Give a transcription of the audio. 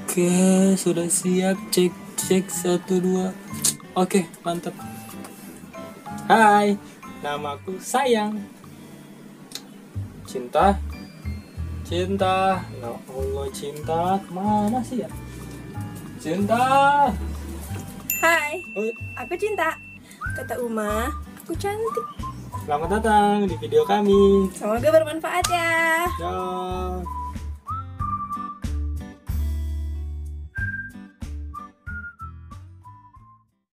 Oke, sudah siap. Cek cek 1 2. Oke, mantap. Hai, namaku Sayang. Cinta. Cinta. Ya Allah, cinta kemana sih ya? Cinta. Hai, Oh, aku Cinta. Kata Uma, aku cantik. selamat datang di video kami. Semoga bermanfaat ya. Ya.